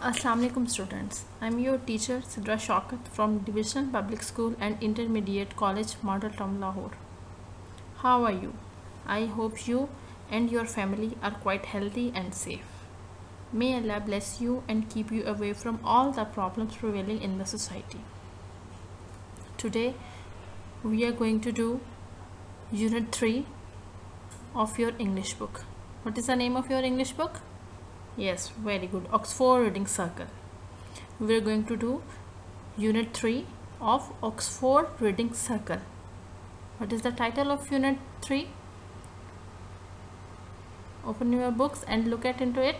Assalamualaikum students. I'm your teacher Sidra Shaukat from Divisional Public School and Intermediate College Model Town Lahore. How are you? I hope you and your family are quite healthy and safe. May Allah bless you and keep you away from all the problems prevailing in the society. Today we are going to do Unit 3 of your English book. What is the name of your English book? Yes, very good. Oxford Reading Circle. We are going to do Unit 3 of Oxford Reading Circle. What is the title of Unit 3? Open your books and look into it.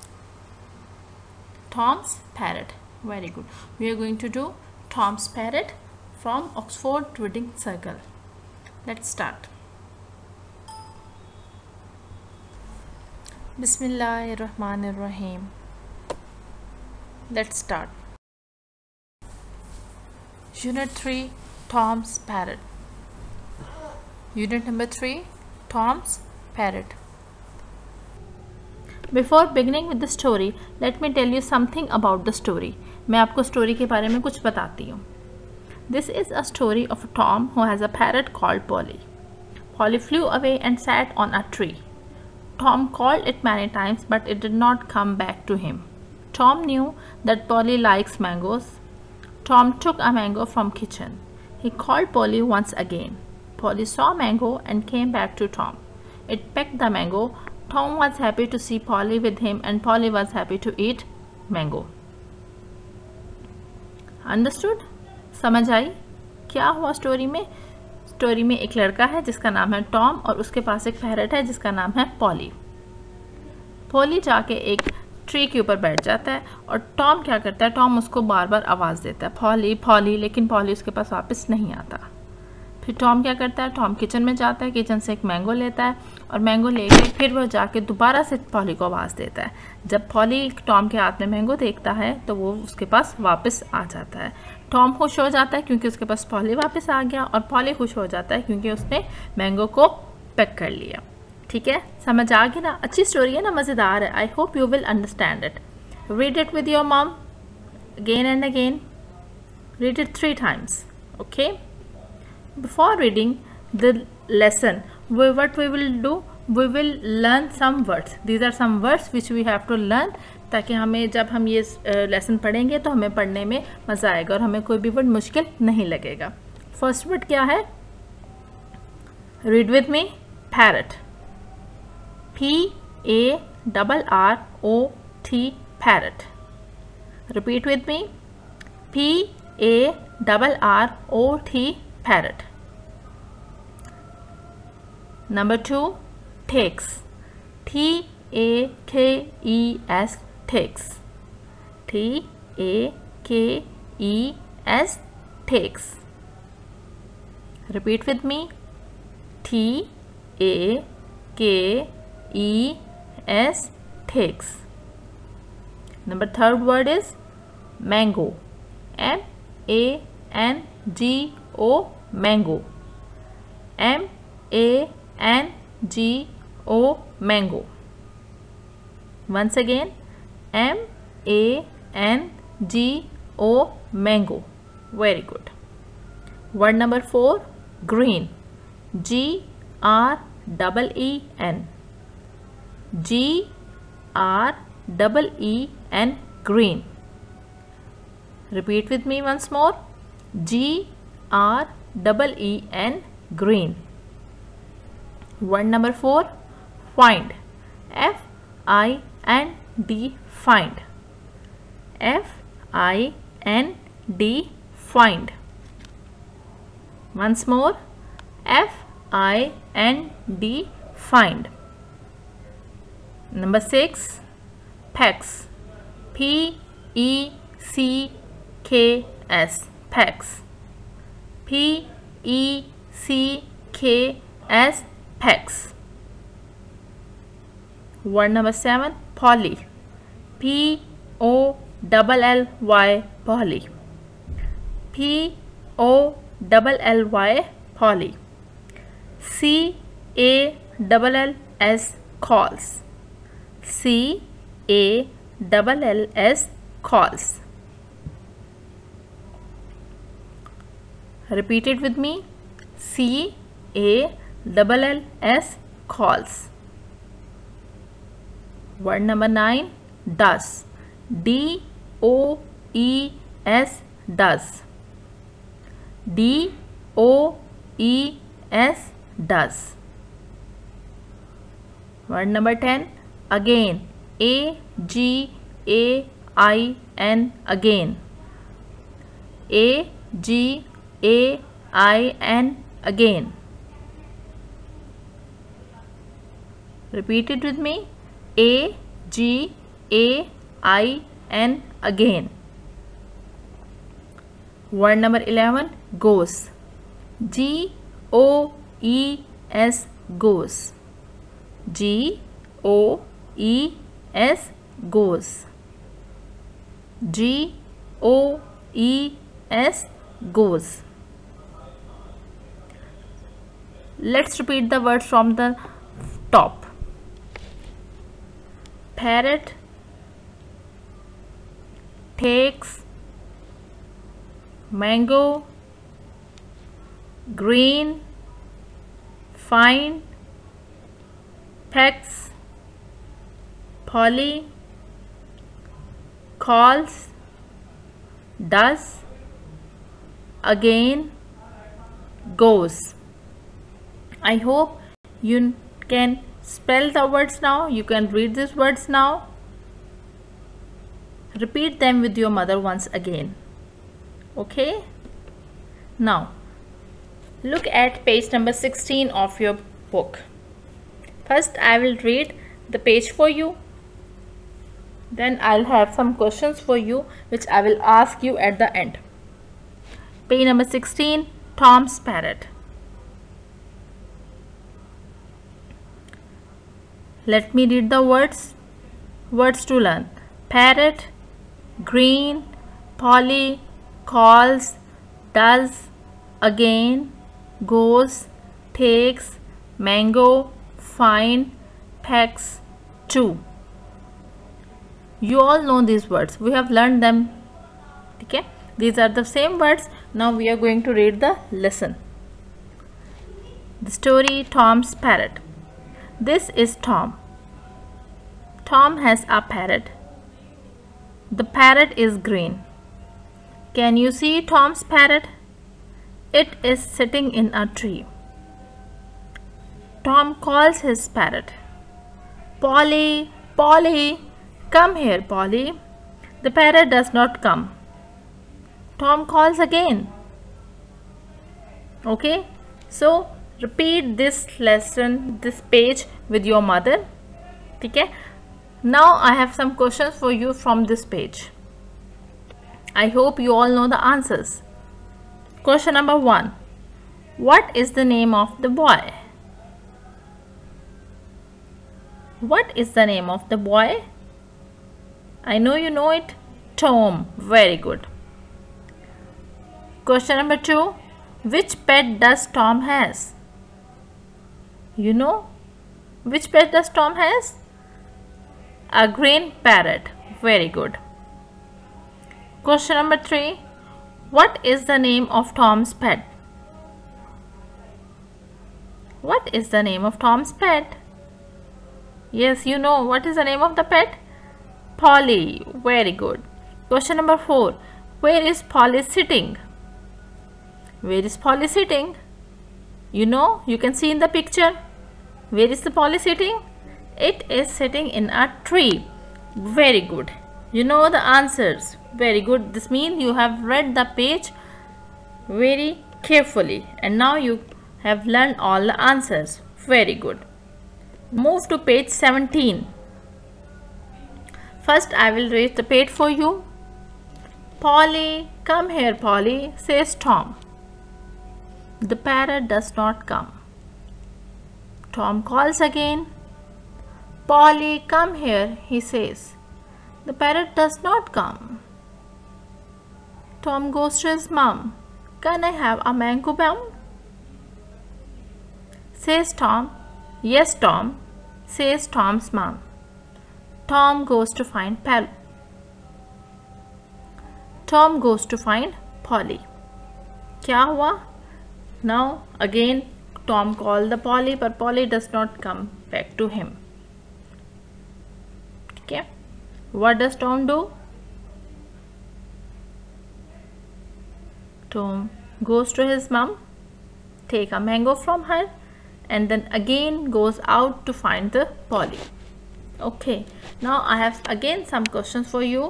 Tom's Parrot. Very good. We are going to do Tom's Parrot from Oxford Reading Circle. Let's start. Bismillahirrahmanirrahim. Let's start. Unit 3, Tom's Parrot. Unit number 3, Tom's Parrot. Before beginning with the story, let me tell you something about the story. मैं आपको story के बारे में कुछ बताती हूँ. This is a story of a Tom who has a parrot called Polly. Polly flew away and sat on a tree. Tom called it many times, but it did not come back to him. Tom knew that Polly likes mangoes. Tom took a mango from kitchen. He called Polly once again. Polly saw mango and came back to Tom. It pecked the mango. Tom was happy to see Polly with him, and Polly was happy to eat mango. Understood? समझ आई? क्या हुआ story में? Story में एक लड़का है जिसका नाम है टॉम और उसके पास एक पैरट है जिसका नाम है पॉली. पॉली जाके एक ट्री के ऊपर बैठ जाता है और टॉम क्या करता है, टॉम उसको बार बार आवाज़ देता है पॉली पॉली, लेकिन पॉली उसके पास वापस नहीं आता. फिर टॉम क्या करता है, टॉम किचन में जाता है, किचन से एक मैंगो लेता है और मैंगो लेके फिर वो जाके दोबारा से पॉली को आवाज़ देता है. जब पॉली टॉम के हाथ में मैंगो देखता है तो वो उसके पास वापस आ जाता है. टॉम खुश हो जाता है क्योंकि उसके पास पॉली वापस आ गया और पॉली खुश हो जाता है क्योंकि उसने मैंगो को पैक कर लिया. ठीक है, समझ आ गई ना? अच्छी स्टोरी है ना, मज़ेदार है. I hope you will understand it. Read it with your mom again and again. Read it 3 times. Okay. Before reading the lesson, what we will do, we will learn some words. These are some words which we have to learn, ताकि हमें जब हम ये lesson पढ़ेंगे तो हमें पढ़ने में मज़ा आएगा और हमें कोई भी वर्ड मुश्किल नहीं लगेगा. फर्स्ट वर्ड क्या है? Read with me. Parrot. PARROT. Parrot. Repeat with me. PARROT. parrot. Number 2, takes. TAKES. takes. TAKES. takes. Repeat with me. TAKES. takes. Number 3rd word is mango. MANGO. mango. MANGO. mango. Once again, MANGO. mango. Very good. Word number 4, green. GREEN. GREEN. green. Repeat with me once more. GREEN. green. Word number 4, find. FIND. find. FIND. find. Once more. FIND. find. Number 6, pecks. PECKS. pecks. PECKS. pecks. Word number 7, Polly. POLLY. Polly. POLLY. Polly. CALLS. calls. CALLS. calls. Repeat it with me. C-A-L-L-S, calls. Word number 9, does. D-O-E-S, does. D-O-E-S, does. Word number 10, again. A-G-A-I-N, again. A-G-A-I-N, again. Repeat it with me. A-G-A-I-N, again. Word number 11, goes. G-O-E-S, goes. G-O-E-S, goes. G-O-E-S, goes. Let's repeat the words from the top. Parrot, takes, mango, green, fine, pecks, Polly, calls, does, again, goes. I hope you can spell the words now. You can read these words now. Repeat them with your mother once again. Okay? Now, look at page number 16 of your book. First, I will read the page for you. Then I'll have some questions for you which I will ask you at the end. Page number 16, Tom's parrot. Let me read the words. Words to learn. Parrot, green, Polly, calls, does, again, goes, takes, mango, fine, pecks, chew. You all know these words. We have learned them. Okay? These are the same words. Now we are going to read the lesson. The story, Tom's parrot. This is Tom. Tom has a parrot. The parrot is green. Can you see Tom's parrot? It is sitting in a tree. Tom calls his parrot. Polly, Polly, come here, Polly. The parrot does not come. Tom calls again. Okay, so repeat this lesson, this page with your mother. Okay, now I have some questions for you from this page. I hope you all know the answers. Question number 1. What is the name of the boy? What is the name of the boy? I know you know it. Tom. Very good. Question number 2. Which pet does Tom has? You know? Which pet does Tom has? A green parrot. Very good. Question number 3. What is the name of Tom's pet? What is the name of Tom's pet? Yes, you know what is the name of the pet? Polly. Very good. Question number 4. Where is Polly sitting? Where is Polly sitting? You know, you can see in the picture. Where is the Polly sitting? It is sitting in a tree. Very good. You know the answers. Very good. This means you have read the page very carefully and now you have learned all the answers. Very good. Move to page 17. First, I will read the page for you. Polly, come here, Polly, says Tom. The parrot does not come. Tom calls again. Polly, come here, he says. The parrot does not come. Tom goes to his mom. Can I have a mango bun? Says Tom. Yes, Tom, says Tom's mom. Tom goes to find Tom goes to find Polly. क्या हुआ? Now again Tom called the Polly, but Polly does not come back to him. Okay. What does Tom do? Tom goes to his mom, take a mango from her, and then again goes out to find the Polly. Okay, now I have again some questions for you.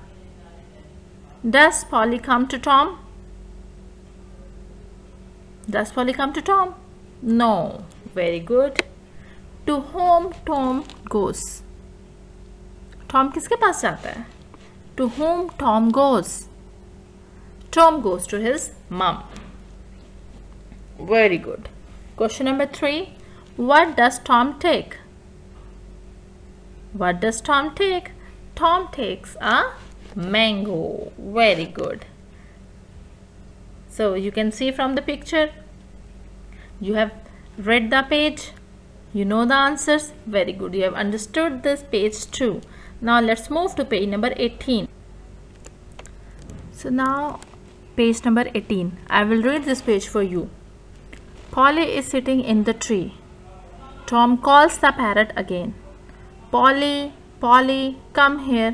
Does Polly come to Tom? Does Polly come to Tom? No. Very good. To whom Tom goes? Tom किसके पास जाता है? To whom Tom goes? Tom goes to his mom. Very good. Question number 3. What does Tom take? What does Tom take? Tom takes a mango. Very good. So you can see from the picture, you have read the page, you know the answers. Very good. You have understood this page too. Now let's move to page number 18. So now page number 18. I will read this page for you. Polly is sitting in the tree. Tom calls the parrot again. Polly, Polly, come here.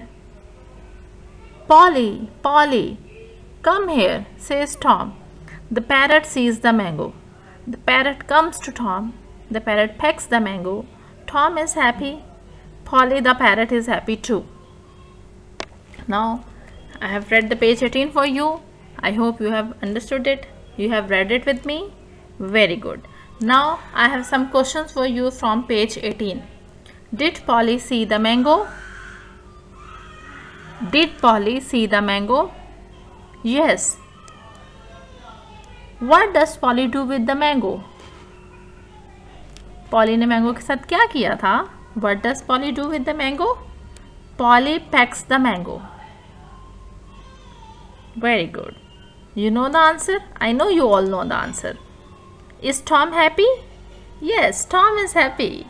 Polly, Polly, come here, says Tom. The parrot sees the mango. The parrot comes to Tom. The parrot pecks the mango. Tom is happy. Polly the parrot is happy too. Now I have read the page 18 for you. I hope you have understood it. You have read it with me. Very good. Now I have some questions for you from page 18. Did Polly see the mango? Did Polly see the mango? Yes. What does Polly do with the mango? Polly ने mango के साथ क्या किया था? What does Polly do with the mango? Polly pecks the mango. Very good. You know the answer? I know you all know the answer. Is Tom happy? Yes, Tom is happy.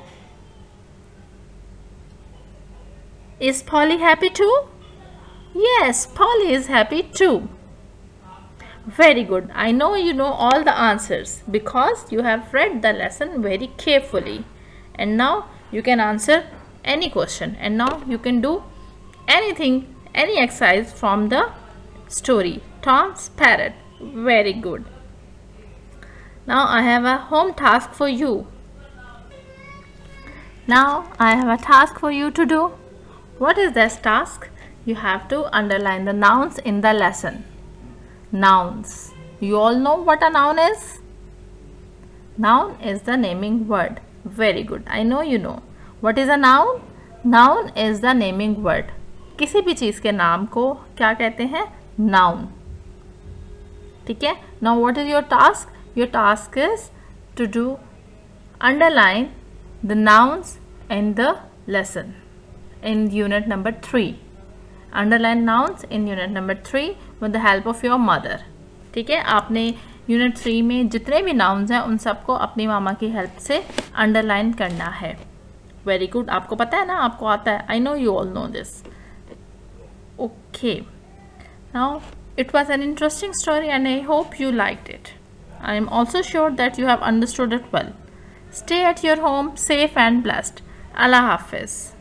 Is Polly happy too? Yes, Polly is happy too. Very good. I know you know all the answers because you have read the lesson very carefully. And now you can answer any question. And now you can do anything, any exercise from the story. Tom's Parrot. Very good. Now I have a home task for you. Now I have a task for you to do. What is this task? You have to underline the nouns in the lesson. Nouns. You all know what a noun is? Noun is the naming word. Very good. I know you know. What is a noun? Noun is the naming word. किसी भी चीज़ के नाम को क्या कहते हैं? Noun. ठीक है? Now what is your task? Your task is to do underline the nouns in the lesson in unit number 3. Underline nouns in unit number 3 with the help of your mother. ठीक है? आपने unit 3 में जितने भी nouns हैं उन सबको अपनी मामा की हेल्प से अंडरलाइन करना है. Very good. आपको पता है ना, आपको आता है. I know you all know this. Okay. Now it was an interesting story and I hope you liked it. I am also sure that you have understood it well. Stay at your home safe and blessed. Allah Hafiz.